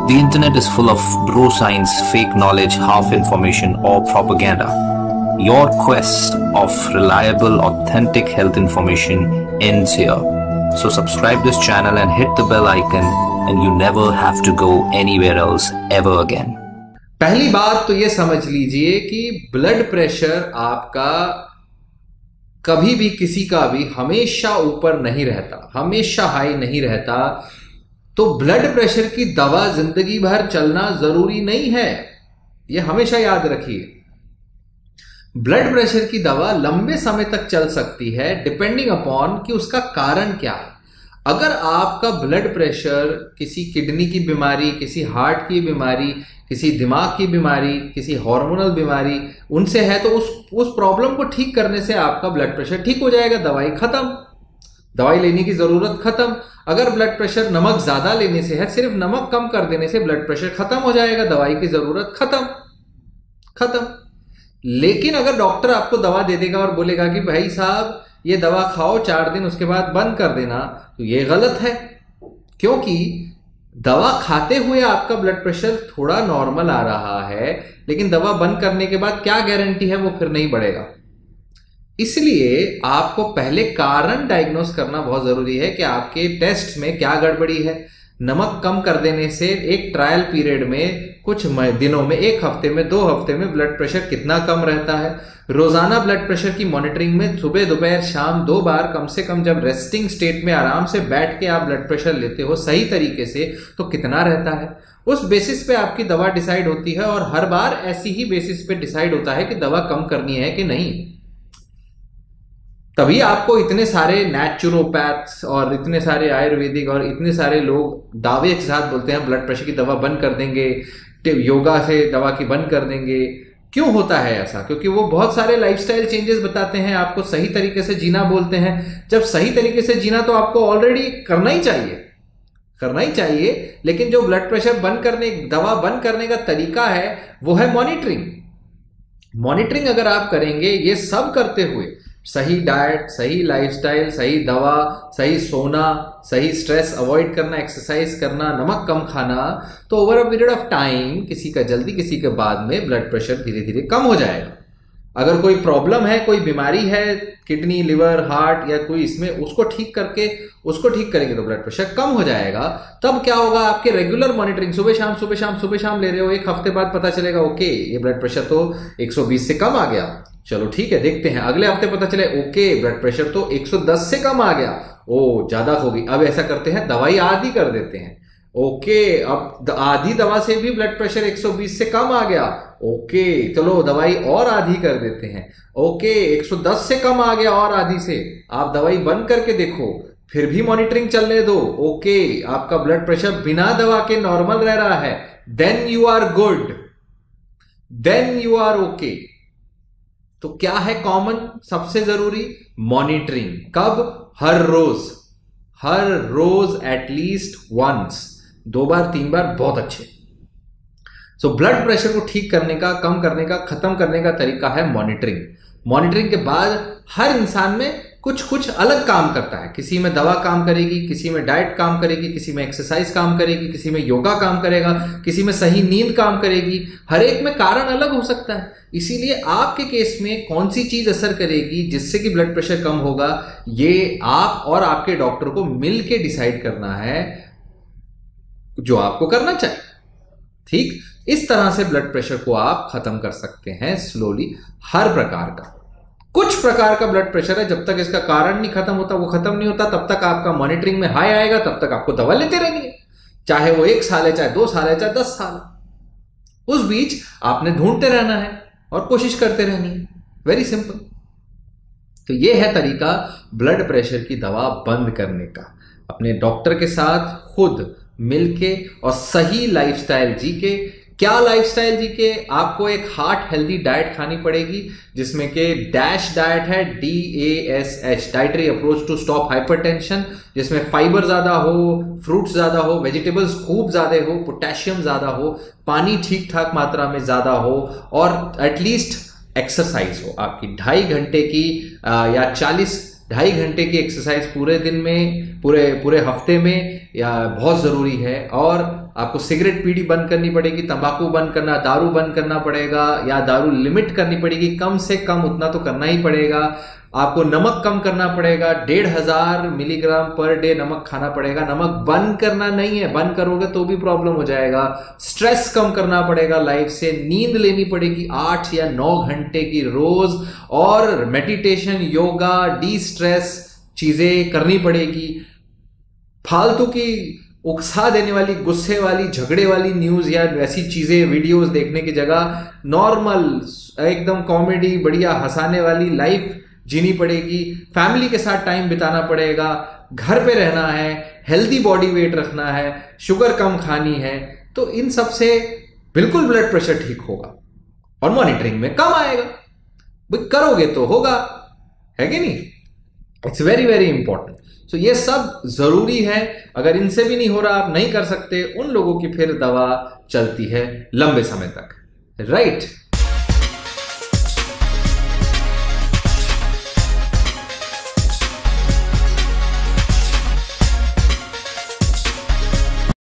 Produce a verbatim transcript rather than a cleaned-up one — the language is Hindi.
The internet is full of bro science, fake knowledge, half information, or propaganda. Your quest of reliable, authentic health information ends here. So subscribe this channel and hit the bell icon, and you never have to go anywhere else ever again. पहली बात तो ये समझ लीजिए कि ब्लड प्रेशर आपका कभी भी किसी का भी हमेशा ऊपर नहीं रहता, हमेशा हाई नहीं रहता। तो ब्लड प्रेशर की दवा जिंदगी भर चलना जरूरी नहीं है, यह हमेशा याद रखिए। ब्लड प्रेशर की दवा लंबे समय तक चल सकती है डिपेंडिंग अपॉन कि उसका कारण क्या है। अगर आपका ब्लड प्रेशर किसी किडनी की बीमारी, किसी हार्ट की बीमारी, किसी दिमाग की बीमारी, किसी हार्मोनल बीमारी उनसे है, तो उस उस प्रॉब्लम को ठीक करने से आपका ब्लड प्रेशर ठीक हो जाएगा, दवाई खत्म, दवाई लेने की जरूरत खत्म। अगर ब्लड प्रेशर नमक ज्यादा लेने से है, सिर्फ नमक कम कर देने से ब्लड प्रेशर खत्म हो जाएगा, दवाई की जरूरत खत्म खत्म। लेकिन अगर डॉक्टर आपको दवा दे देगा और बोलेगा कि भाई साहब ये दवा खाओ चार दिन, उसके बाद बंद कर देना, तो ये गलत है। क्योंकि दवा खाते हुए आपका ब्लड प्रेशर थोड़ा नॉर्मल आ रहा है, लेकिन दवा बंद करने के बाद क्या गारंटी है वो फिर नहीं बढ़ेगा। इसलिए आपको पहले कारण डायग्नोस करना बहुत जरूरी है कि आपके टेस्ट में क्या गड़बड़ी है। नमक कम कर देने से एक ट्रायल पीरियड में कुछ दिनों में, एक हफ्ते में, दो हफ्ते में ब्लड प्रेशर कितना कम रहता है। रोजाना ब्लड प्रेशर की मॉनिटरिंग में सुबह दोपहर शाम दो बार कम से कम, जब रेस्टिंग स्टेट में आराम से बैठ के आप ब्लड प्रेशर लेते हो सही तरीके से, तो कितना रहता है, उस बेसिस पे आपकी दवा डिसाइड होती है। और हर बार ऐसी ही बेसिस पे डिसाइड होता है कि दवा कम करनी है कि नहीं। तभी आपको इतने सारे नेचुरोपैथ्स और इतने सारे आयुर्वेदिक और इतने सारे लोग दावे के साथ बोलते हैं ब्लड प्रेशर की दवा बंद कर देंगे, योगा से दवा की बंद कर देंगे। क्यों होता है ऐसा? क्योंकि वो बहुत सारे लाइफस्टाइल चेंजेस बताते हैं, आपको सही तरीके से जीना बोलते हैं। जब सही तरीके से जीना तो आपको ऑलरेडी करना ही चाहिए, करना ही चाहिए। लेकिन जो ब्लड प्रेशर बंद करने, दवा बंद करने का तरीका है वो है मॉनिटरिंग। मॉनिटरिंग अगर आप करेंगे, ये सब करते हुए सही डाइट, सही लाइफस्टाइल, सही दवा, सही सोना, सही स्ट्रेस अवॉइड करना, एक्सरसाइज करना, नमक कम खाना, तो over a period of time किसी का जल्दी किसी के बाद में ब्लड प्रेशर धीरे धीरे कम हो जाएगा। अगर कोई प्रॉब्लम है, कोई बीमारी है, किडनी, लिवर, हार्ट या कोई इसमें, उसको ठीक करके उसको ठीक करेंगे तो ब्लड प्रेशर कम हो जाएगा। तब क्या होगा, आपके रेगुलर मॉनिटरिंग सुबह शाम सुबह शाम सुबह शाम ले रहे हो, एक हफ्ते बाद पता चलेगा ओके ये ब्लड प्रेशर तो एक सौ बीस से कम आ गया, चलो ठीक है देखते हैं। अगले हफ्ते पता चले ओके ब्लड प्रेशर तो एक सौ दस से कम आ गया, ओ ज्यादा हो गई, अब ऐसा करते हैं दवाई आधी कर देते हैं। ओके अब आधी दवा से भी ब्लड प्रेशर एक सौ बीस से कम आ गया, ओके चलो दवाई और आधी कर देते हैं। ओके एक सौ दस से कम आ गया और आधी से, आप दवाई बंद करके देखो, फिर भी मॉनिटरिंग चलने दो, ओके आपका ब्लड प्रेशर बिना दवा के नॉर्मल रह रहा है, then you are good, then you are okay. तो क्या है कॉमन, सबसे जरूरी मॉनिटरिंग। कब? हर रोज, हर रोज एटलीस्ट वंस, दो बार तीन बार बहुत अच्छे। सो ब्लड प्रेशर को ठीक करने का, कम करने का, खत्म करने का तरीका है मॉनिटरिंग। मॉनिटरिंग के बाद हर इंसान में कुछ कुछ अलग काम करता है। किसी में दवा काम करेगी, किसी में डाइट काम करेगी, किसी में एक्सरसाइज काम करेगी, किसी में योगा काम करेगा, किसी में सही नींद काम करेगी। हर एक में कारण अलग हो सकता है। इसीलिए आपके केस में कौन सी चीज असर करेगी जिससे कि ब्लड प्रेशर कम होगा, ये आप और आपके डॉक्टर को मिलके डिसाइड करना है, जो आपको करना चाहिए। ठीक इस तरह से ब्लड प्रेशर को आप खत्म कर सकते हैं स्लोली। हर प्रकार का, कुछ प्रकार का ब्लड प्रेशर है, जब तक इसका कारण नहीं खत्म होता, वो खत्म नहीं होता, तब तक आपका मॉनिटरिंग में हाई आएगा, तब तक आपको दवा लेते रहनी है, चाहे वो एक साल है, चाहे दो साल है, चाहे दस साल है। उस बीच आपने ढूंढते रहना है और कोशिश करते रहनी है। Very simple. तो ये है तरीका ब्लड प्रेशर की दवा बंद करने का। अपने डॉक्टर के साथ खुद मिलके और सही लाइफस्टाइल जी के। क्या लाइफस्टाइल जी के? आपको एक हार्ट हेल्दी डाइट खानी पड़ेगी, जिसमें के डैश डाइट है, D A S H, dietary approach to stop hypertension, जिसमें फाइबर ज्यादा हो, फ्रूट्स ज्यादा हो, वेजिटेबल्स खूब ज्यादा हो, पोटेशियम ज्यादा हो, पानी ठीक ठाक मात्रा में ज्यादा हो, और एटलीस्ट एक्सरसाइज हो आपकी ढाई घंटे की आ, या चालीस ढाई घंटे की एक्सरसाइज पूरे दिन में, पूरे पूरे हफ्ते में या बहुत जरूरी है। और आपको सिगरेट पीड़ी बंद करनी पड़ेगी, तंबाकू बंद करना, दारू बंद करना पड़ेगा, या दारू लिमिट करनी पड़ेगी, कम से कम उतना तो करना ही पड़ेगा। आपको नमक कम करना पड़ेगा, डेढ़ हजार मिलीग्राम पर डे नमक खाना पड़ेगा। नमक बंद करना नहीं है, बंद करोगे तो भी प्रॉब्लम हो जाएगा। स्ट्रेस कम करना पड़ेगा लाइफ से, नींद लेनी पड़ेगी आठ या नौ घंटे की रोज, और मेडिटेशन, योगा, डी स्ट्रेस चीजें करनी पड़ेगी। फालतू की उकसा देने वाली, गुस्से वाली, झगड़े वाली न्यूज या वैसी चीजें, वीडियोस देखने की जगह नॉर्मल एकदम कॉमेडी, बढ़िया हंसाने वाली लाइफ जीनी पड़ेगी। फैमिली के साथ टाइम बिताना पड़ेगा, घर पे रहना है, हेल्दी बॉडी वेट रखना है, शुगर कम खानी है। तो इन सब से बिल्कुल ब्लड प्रेशर ठीक होगा और मॉनिटरिंग में कम आएगा। भाई करोगे तो होगा, है कि नहीं? It's very very important. So ये सब जरूरी है। अगर इनसे भी नहीं हो रहा, आप नहीं कर सकते, उन लोगों की फिर दवा चलती है लंबे समय तक, राइट right?